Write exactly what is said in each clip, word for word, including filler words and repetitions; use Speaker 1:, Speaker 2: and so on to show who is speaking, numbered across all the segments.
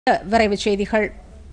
Speaker 1: விரைவுச் செய்திகள்.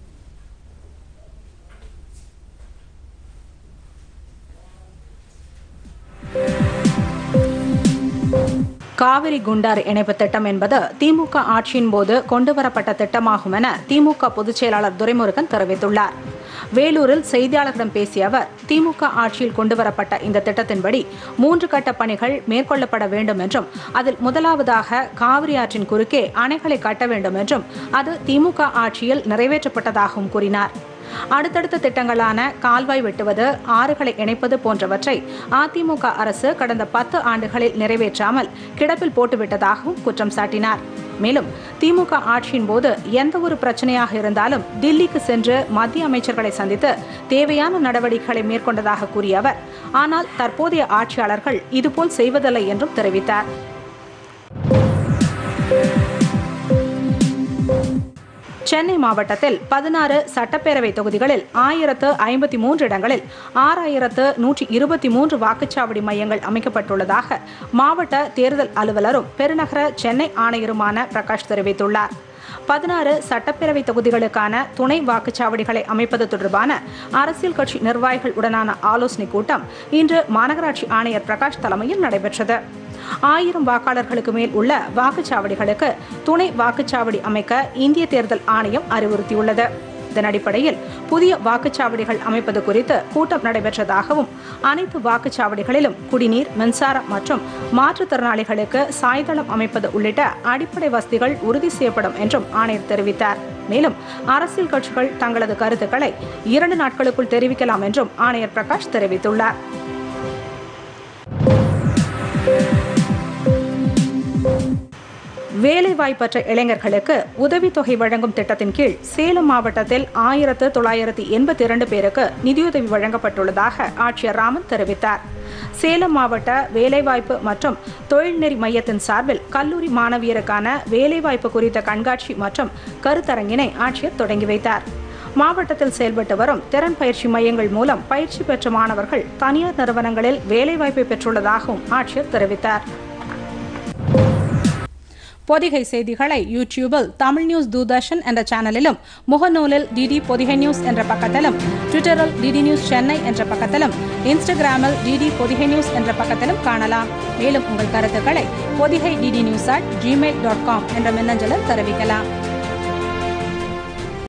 Speaker 1: காவிரி குண்டாறு இணைப்பு திட்டம் என்பது திமுக ஆட்சியின் போது கொண்டுவரப்பட்ட திட்டமாகும் என திமுக பொதுச் செயலாளர் துரைமுருகன் தெரிவித்துள்ளார். வேலூரில் செய்தியாளர்களிடம் பேசிய அவர், திமுக ஆட்சியில் கொண்டுவரப்பட்ட இந்த திட்டத்தின்படி மூன்று கட்ட பணிகள் மேற்கொள்ளப்பட வேண்டும் என்றும், அதில் முதலாவதாக காவிரி ஆற்றின் குறுக்கே அணைகளை கட்ட வேண்டும் என்றும் அது திமுக ஆட்சியில் நிறைவேற்றப்பட்டதாகவும் கூறினார். அடுத்தடுத்த திட்டங்களான கால்வாய் வெட்டுவது, ஆறுகளை இணைப்பது போன்றவற்றை அதிமுக அரசு கடந்த பத்து ஆண்டுகளில் நிறைவேற்றாமல் கிடப்பில் போட்டுவிட்டதாகவும் குற்றம் சாட்டினார். மேலும் திமுக ஆட்சியின் போது எந்த ஒரு பிரச்சனையாக இருந்தாலும் தில்லிக்கு சென்று மத்திய அமைச்சர்களை சந்தித்து தேவையான நடவடிக்கைகளை மேற்கொண்டதாக கூறிய அவர், ஆனால் தற்போதைய ஆட்சியாளர்கள் இதுபோல் செய்வதில்லை என்றும் தெரிவித்தார். சென்னை மாவட்டத்தில் பதினாறு சட்டப்பேரவை தொகுதிகளில் ஆயிரத்து ஐம்பத்தி மூன்று இடங்களில் ஆறாயிரத்து நூற்றி இருபத்தி மூன்று வாக்குச்சாவடி மையங்கள் அமைக்கப்பட்டுள்ளதாக மாவட்ட தேர்தல் அலுவலரும் பெருநகர சென்னை ஆணையருமான பிரகாஷ் தெரிவித்துள்ளார். பதினாறு சட்டப்பேரவை தொகுதிகளுக்கான துணை வாக்குச்சாவடிகளை அமைப்பது தொடர்பான அரசியல் கட்சி நிர்வாகிகள் உடனான ஆலோசனைக் கூட்டம் இன்று மாநகராட்சி ஆணையர் பிரகாஷ் தலைமையில் நடைபெற்றது. ஆயிரம் வாக்காளர்களுக்கு மேல் உள்ள வாக்குச்சாவடிகளுக்கு துணை வாக்குச்சாவடி அமைக்க இந்திய தேர்தல் ஆணையம் அறிவுறுத்தியுள்ளது. இதன் அடிப்படையில் புதிய வாக்குச்சாவடிகள் அமைப்பது குறித்து கூட்டம் நடைபெற்றதாகவும், அனைத்து வாக்குச்சாவடிகளிலும் குடிநீர், மின்சாரம் மற்றும் மாற்றுத்திறனாளிகளுக்கு சாய்தளம் அமைப்பது உள்ளிட்ட அடிப்படை வசதிகள் உறுதி செய்யப்படும் என்றும் ஆணையர் தெரிவித்தார். மேலும் அரசியல் கட்சிகள் தங்களது கருத்துக்களை இரண்டு நாட்களுக்குள் தெரிவிக்கலாம் என்றும் ஆணையர் பிரகாஷ் தெரிவித்துள்ளார். வேலைவாய்ப்பற்ற இளைஞர்களுக்கு உதவித்தொகை வழங்கும் திட்டத்தின் கீழ் சேலம் மாவட்டத்தில் ஆயிரத்து தொள்ளாயிரத்தி எண்பத்தி இரண்டு பேருக்கு நிதியுதவி வழங்கப்பட்டுள்ளதாக ஆட்சியர் ராமன் தெரிவித்தார். சேலம் மாவட்ட வேலைவாய்ப்பு மற்றும் தொழில்நெறி மையத்தின் சார்பில் கல்லூரி மாணவியருக்கான வேலைவாய்ப்பு குறித்த கண்காட்சி மற்றும் கருத்தரங்கினை ஆட்சியர் தொடங்கி வைத்தார். மாவட்டத்தில் செயல்பட்டு வரும் திறன் பயிற்சி மையங்கள் மூலம் பயிற்சி பெற்ற மாணவர்கள் தனியார் நிறுவனங்களில் வேலைவாய்ப்பை பெற்றுள்ளதாகவும் ஆட்சியர் தெரிவித்தார். பொதிகை செய்திகளை யூடியூபில் தமிழ் நியூஸ் தூர்தர்ஷன் என்ற சேனலிலும், முகநூலில் டிடி பொதிகை நியூஸ் என்ற பக்கத்திலும், ட்விட்டரில் டிடி நியூஸ் சென்னை என்ற பக்கத்திலும், இன்ஸ்டாகிராமில் டிடி பொதிகை நியூஸ் என்ற பக்கத்திலும் காணலாம். மேலும் உங்கள் கருத்துக்களை Podhigai DD news at Gmail dot com என்ற மின்னஞ்சலில் தெரிவிக்கலாம்.